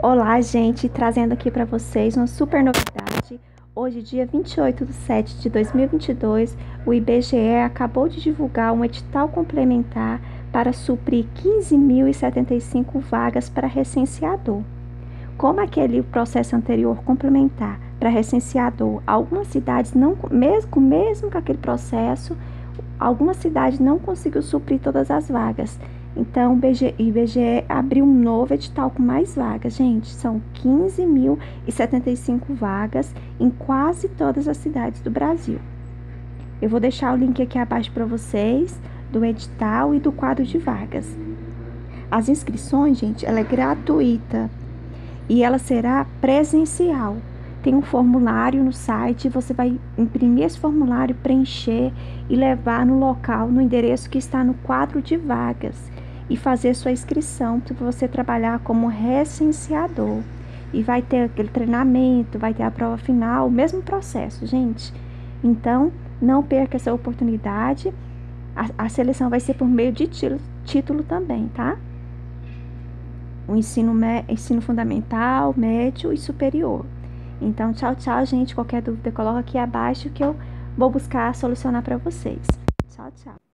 Olá, gente, trazendo aqui para vocês uma super novidade. Hoje, dia 28/7/2022, o IBGE acabou de divulgar um edital complementar para suprir 15.075 vagas para recenseador. Como aquele processo anterior complementar para recenseador, algumas cidades não, mesmo com aquele processo, algumas cidades não conseguiu suprir todas as vagas. Então, o IBGE abriu um novo edital com mais vagas, gente. São 15.075 vagas em quase todas as cidades do Brasil. Eu vou deixar o link aqui abaixo para vocês do edital e do quadro de vagas. As inscrições, gente, ela é gratuita e ela será presencial. Tem um formulário no site, você vai imprimir esse formulário, preencher e levar no local, no endereço que está no quadro de vagas e fazer sua inscrição para você trabalhar como recenseador. E vai ter aquele treinamento, vai ter a prova final, o mesmo processo, gente. Então, não perca essa oportunidade. A seleção vai ser por meio de título também, tá? O ensino fundamental, médio e superior. Então, tchau, gente. Qualquer dúvida, coloca aqui abaixo que eu vou buscar solucionar para vocês. Tchau.